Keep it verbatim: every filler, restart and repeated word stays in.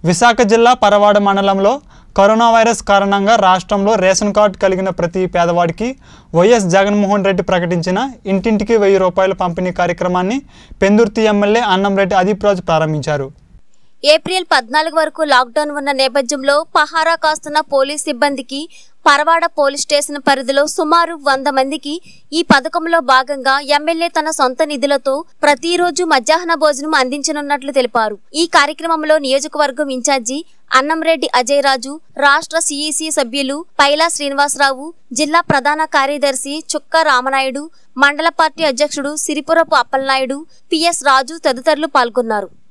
విశాఖ జిల్లా పరవాడ మండలంలో corona virus కారణంగా రాష్ట్రంలో రేషన్ కార్డు కలిగిన ప్రతి పేదవాడికి వైఎస్ జగన్మోహన్ రెడ్డి ప్రకటించిన ఇంటింటికి వెయ్యి రూపాయల పంపిణీ కార్యక్రమాన్ని పెందుర్తి ఎమ్మెల్యే అన్నంరెడ్డి అదీప్ రాజు ప్రారంభించారు. ఏప్రిల్ పద్నాలుగు వరకు లాక్డౌన్ ఉన్న నేపథ్యంలో పహారా కాస్తున్న పోలీస్ సిబ్బందికి పరవాడ పోలీస్ స్టేషన్ పరిధిలో సుమారు వంద మందికి ఈ పథకంలో భాగంగా ఎమ్మెల్యే తన సొంత నిధులతో ప్రతిరోజు మధ్యాహ్న భోజనం అందించనున్నట్లు తెలిపారు. ఈ కార్యక్రమంలో నియోజకవర్గం ఇన్ఛార్జి అన్నంరెడ్డి అజయ్ రాజు, రాష్ట్ర సిఈసి సభ్యులు పైలా శ్రీనివాసరావు, జిల్లా ప్రధాన కార్యదర్శి చుక్క రామనాయుడు, మండల పార్టీ అధ్యక్షుడు సిరిపురపు అప్పలనాయుడు, పిఎస్ రాజు తదితరులు పాల్గొన్నారు.